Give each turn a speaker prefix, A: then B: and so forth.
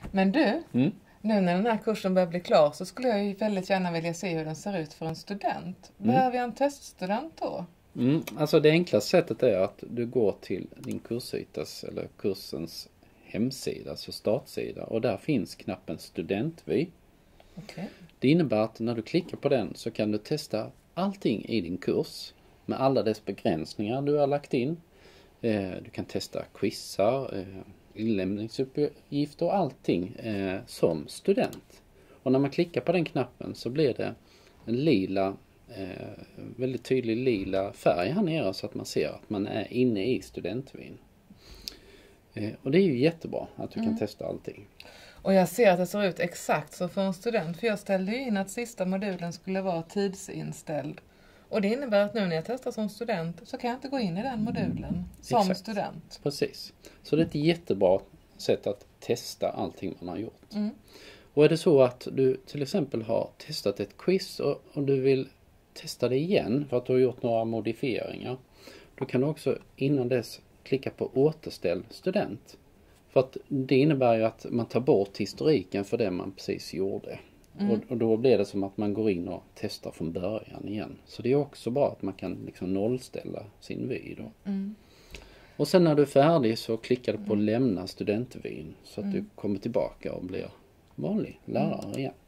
A: Men du, nu när den här kursen börjar bli klar så skulle jag ju väldigt gärna vilja se hur den ser ut för en student. Behöver jag en teststudent då?
B: Alltså det enklaste sättet är att du går till din kursytas eller kursens hemsida, alltså startsida, och där finns knappen studentvy.
A: Okay.
B: Det innebär att när du klickar på den så kan du testa allting i din kurs med alla dess begränsningar du har lagt in. Du kan testa quizar, inlämningsuppgifter och allting som student. Och när man klickar på den knappen så blir det en lila, väldigt tydlig lila färg här nere så att man ser att man är inne i studentvyn. Och det är ju jättebra att du kan testa allting.
A: Och jag ser att det ser ut exakt så för en student. För jag ställde in att sista modulen skulle vara tidsinställd. Och det innebär att nu när jag testar som student så kan jag inte gå in i den modulen som student.
B: Precis. Så det är ett jättebra sätt att testa allting man har gjort. Och är det så att du till exempel har testat ett quiz och du vill testa det igen för att du har gjort några modifieringar. Då kan du också innan dess klicka på återställ student. För att det innebär ju att man tar bort historiken för det man precis gjorde. Och då blir det som att man går in och testar från början igen. Så det är också bra att man kan liksom nollställa sin vy då. Och sen när du är färdig så klickar du på lämna studentvyn så att du kommer tillbaka och blir vanlig lärare igen.